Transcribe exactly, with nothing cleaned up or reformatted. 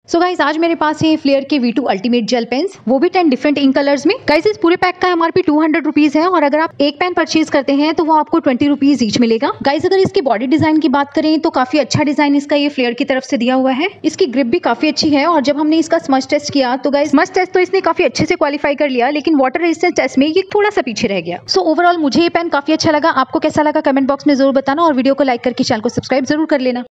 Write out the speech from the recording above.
सो so guys आज मेरे पास है Flair K V two ultimate gel pens, वो भी टेन डिफरेंट इंक कलर्स में। गाइस इस पूरे पैक का एमआरपी टू हंड्रेड रुपीज है और अगर आप एक पेन परचेज करते हैं तो वो आपको ट्वेंटी रुपीज ईच मिलेगा। गाइस अगर इसकी बॉडी डिजाइन की बात करें तो काफी अच्छा डिजाइन इसका ये फ्लेयर की तरफ से दिया हुआ है। इसकी ग्रिप भी काफी अच्छी है और जब हमने इसका स्मच टेस्ट किया तो गाइस स्मच टेस्ट तो इसने काफी अच्छे से क्वालिफाई कर लिया, लेकिन वाटर रेजिस्टेंस टेस्ट में ये थोड़ा सा पीछे रह गया। सो so, ओवरऑल मुझे ये पेन काफी अच्छा लगा। आपको कैसा लगा कमेंट बॉक्स में जरूर बताना और वीडियो को लाइक करके चैनल को सब्सक्राइब जरूर कर लेना।